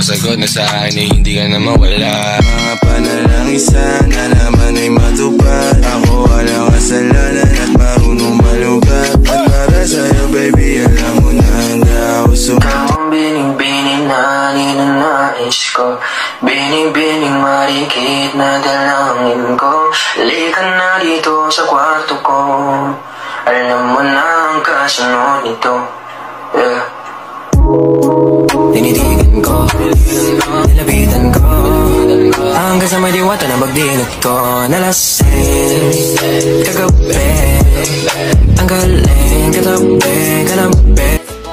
sagot na sa akin ay hindi ka na mawala. Mga panalangin sana naman ay matupad. Ako walang kasalanan at marunong malugat. At para sa'yo baby alam mo na handa ako Ikaw ang bining-bining na ninanais ko, bining-bining marikit na dalangin ko. Halika na dito sa kwarto ko, alam mo na ang kasunod nito. Tinitigan ko, nilapitan ko, hanggang sa may diwata na magdinot ko. Nalasing kagabi, ang galing katabi, kanabi.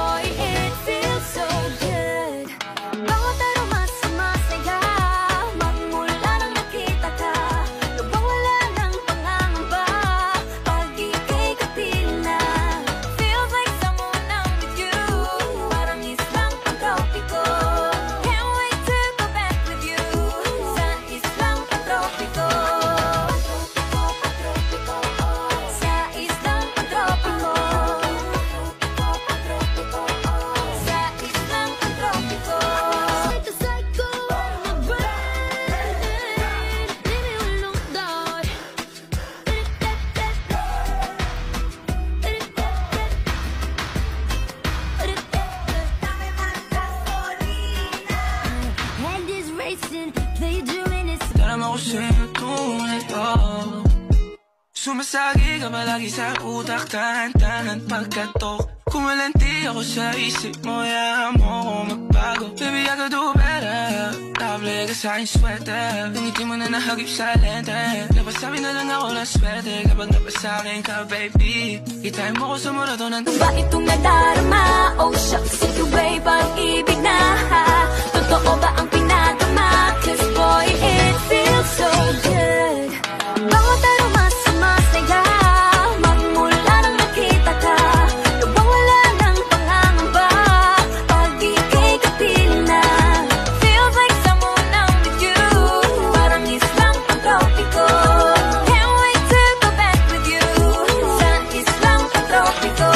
Alam ako sa'yo kung ito, sumasagi ka palagi sa utak, tahan-tahan pagkatok. Kumalanti ako sa isip mo, yahan mo ko magbago. Baby, I could do better. Nakabli ka sa aking sweater, ngiti mo na nahagip sa lente. Napasabi na lang ako na swerte kapag napasakin ka, baby. Kitain mo ko sa murato ng ba itong nadarama? Oh shucks, ito ba'y pag-ibig na? Totoo ba ang pinagama? Cause boy, it feels so good. Bawat aroma sumasaya, magmula nang nakita ka. Nawawala ng pangangamba, pag ika'y kapiling na. Feels like someone I'm with you, parang Islang ang tropiko. Can't wait to go back with you, sa Islang ang tropiko.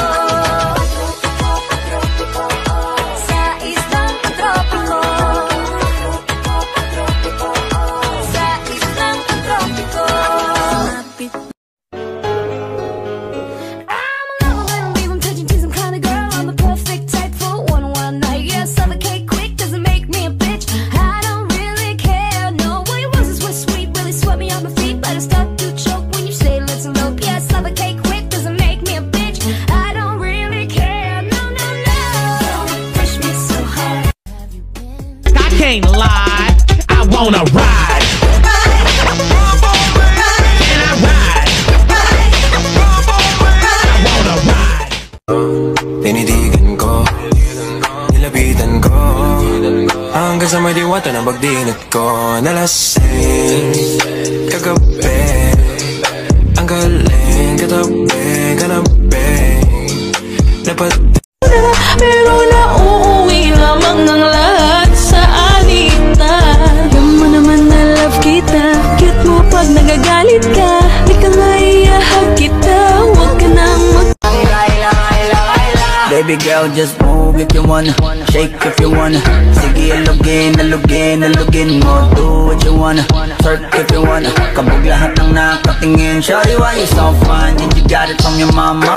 Sa Islang ang tropiko. Can't lie, I wanna ride. Can I ride? I wanna ride. Tinitigan ko, nilapitan ko, hanggang sa may diwata na magdinot ko. Nalasing kagabi, ang galing katabi, kanabi. Dapat pero nauuwi lamang ang lahat sa alitan. Alam mo naman na love kita, cute mo pag nagagalit ka. Di ka maiyahag kita, huwag ka nang Baby girl, just move if you wanna, shake if you wanna. Sige, alugin, alugin, alugin mo. Do what you wanna, twerk if you wanna. Kabog lahat ng nakatingin. Shawty, why you so fine? Did you got it from your mama?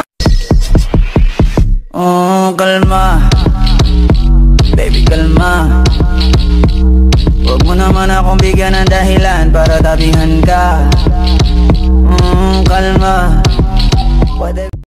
Oh, kalma, baby, kalma. Huwag mo naman akong bigyan ng dahilan para tabihan ka. Kalma.